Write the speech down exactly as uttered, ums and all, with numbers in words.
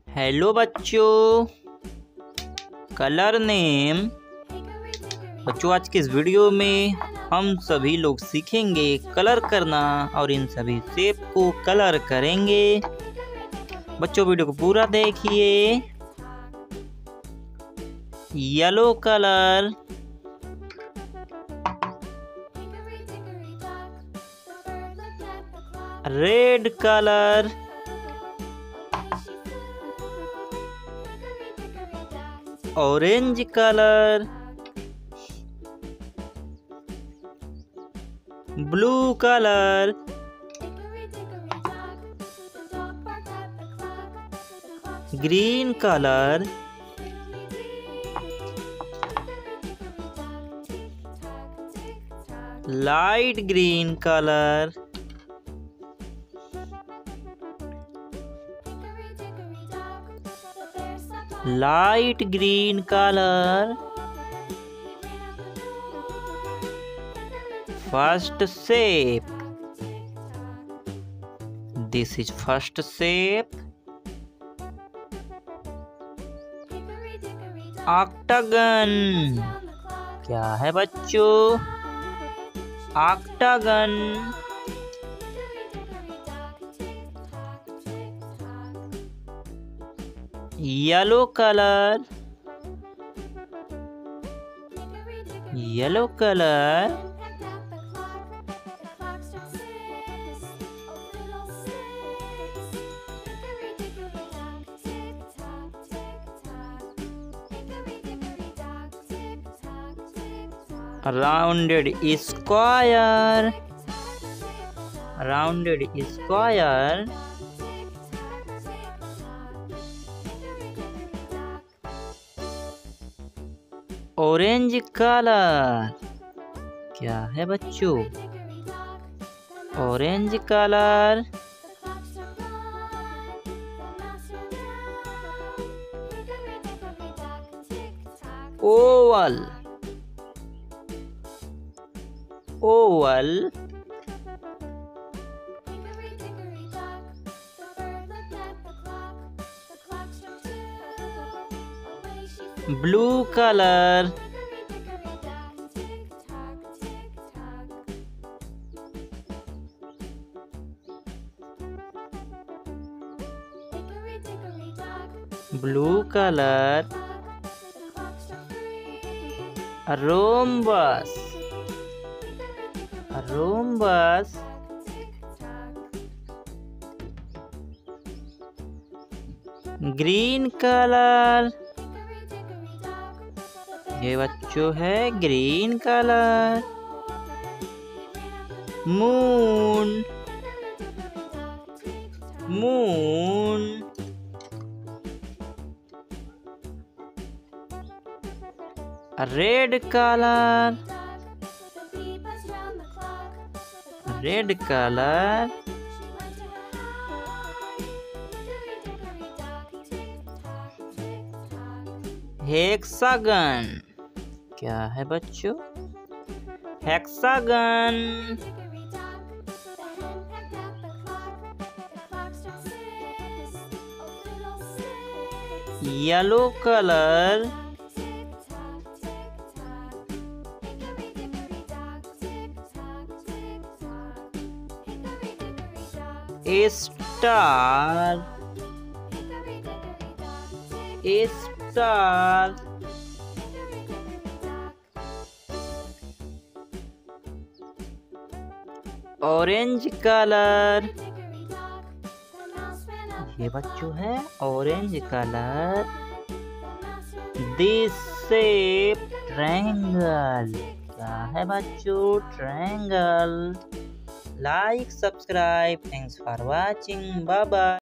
Hello बच्चों, colour name. बच्चों, आज के इस वीडियो में हम सभी लोग सीखेंगे कलर करना और इन सभी शेप को कलर करेंगे। बच्चों, वीडियो को पूरा देखिए। Yellow colour, red colour, orange colour, blue colour, green colour, light green colour, light green colour, first shape. This is first shape. Octagon. क्या है बच्चों? Octagon. Yellow colour, yellow colour, rounded square, rounded square, orange colour. क्या है बच्चों? Orange colour, oval, oval, blue colour, blue colour, rhombus, rhombus, green colour. ये बच्चों है green colour. Moon, moon, red colour, red colour, hexagon. क्या है बच्चों? Hexagon. Yellow colour, star, star, orange colour. ये बच्चों है orange colour. This shape triangle. क्या है बच्चों? Triangle. Like, subscribe. Thanks for watching. Bye bye.